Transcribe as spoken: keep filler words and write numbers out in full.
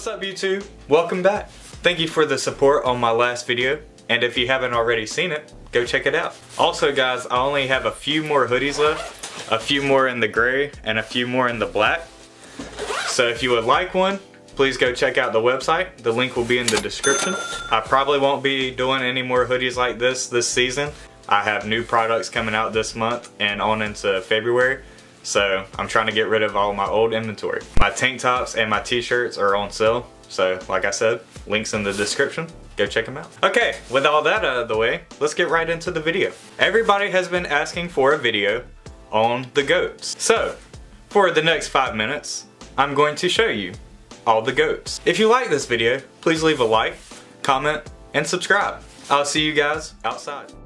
What's up YouTube? Welcome back. Thank you for the support on my last video, and if you haven't already seen it, go check it out. Also guys, I only have a few more hoodies left, a few more in the gray and a few more in the black. So if you would like one, please go check out the website. The link will be in the description. I probably won't be doing any more hoodies like this this season. I have new products coming out this month and on into February. So I'm trying to get rid of all my old inventory. My tank tops and my t-shirts are on sale. So like I said, links in the description. Go check them out. Okay, with all that out of the way, let's get right into the video. Everybody has been asking for a video on the goats. So for the next five minutes, I'm going to show you all the goats. If you like this video, please leave a like, comment, and subscribe. I'll see you guys outside.